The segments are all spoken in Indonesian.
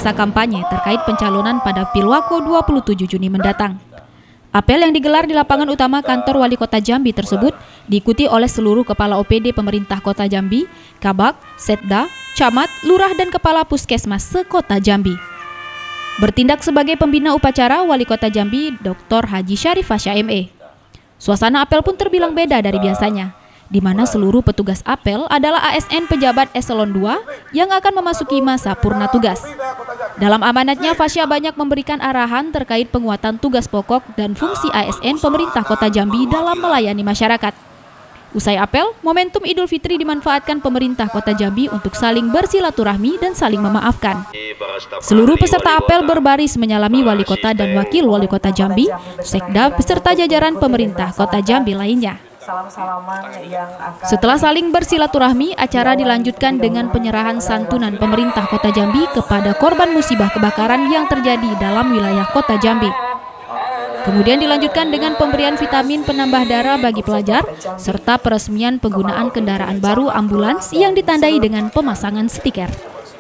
masa kampanye terkait pencalonan pada Pilwako 27 Juni mendatang. Apel yang digelar di lapangan utama kantor Wali Kota Jambi tersebut diikuti oleh seluruh kepala OPD pemerintah Kota Jambi, Kabak, Setda, Camat, Lurah dan Kepala Puskesmas se-Kota Jambi. Bertindak sebagai pembina upacara, Wali Kota Jambi, Dr. Haji Syarif Fasya ME. Suasana apel pun terbilang beda dari biasanya, di mana seluruh petugas apel adalah ASN pejabat eselon 2 yang akan memasuki masa purna tugas. Dalam amanatnya, Fasya banyak memberikan arahan terkait penguatan tugas pokok dan fungsi ASN pemerintah Kota Jambi dalam melayani masyarakat. Usai apel, momentum Idul Fitri dimanfaatkan pemerintah Kota Jambi untuk saling bersilaturahmi dan saling memaafkan. Seluruh peserta apel berbaris menyalami Wali Kota dan Wakil Wali Kota Jambi, Sekda beserta jajaran pemerintah Kota Jambi lainnya. Setelah saling bersilaturahmi, acara dilanjutkan dengan penyerahan santunan pemerintah Kota Jambi kepada korban musibah kebakaran yang terjadi dalam wilayah Kota Jambi. Kemudian dilanjutkan dengan pemberian vitamin penambah darah bagi pelajar, serta peresmian penggunaan kendaraan baru ambulans yang ditandai dengan pemasangan stiker.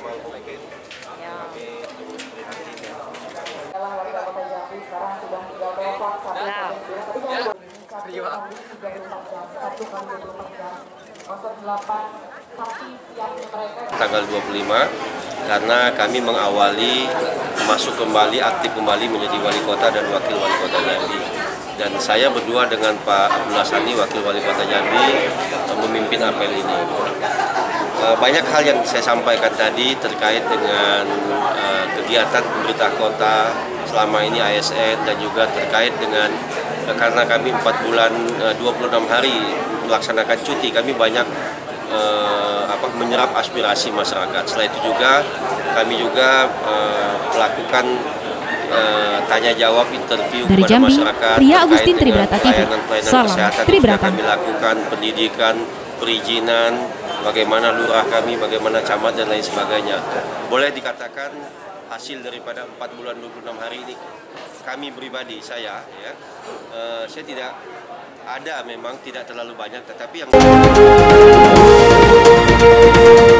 Tanggal 25 karena kami mengawali masuk kembali, aktif kembali menjadi wali kota dan wakil wali kota Jambi. Dan saya berdua dengan Pak Abdullah Sani, wakil wali kota Jambi, memimpin apel ini. Banyak hal yang saya sampaikan tadi terkait dengan kegiatan pemerintah kota selama ini ASN dan juga terkait dengan karena kami 4 bulan 26 hari melaksanakan cuti, kami banyak menyerap aspirasi masyarakat. Setelah itu juga kami juga melakukan tanya jawab interview dari kepada Jambi, masyarakat Ria Agustin Tribrata TV. pelayanan kesehatan yang kami lakukan, pendidikan, perizinan, bagaimana lurah kami, bagaimana camat dan lain sebagainya. Boleh dikatakan hasil daripada 4 bulan 26 hari ini kami pribadi saya tidak ada, memang tidak terlalu banyak, tetapi yang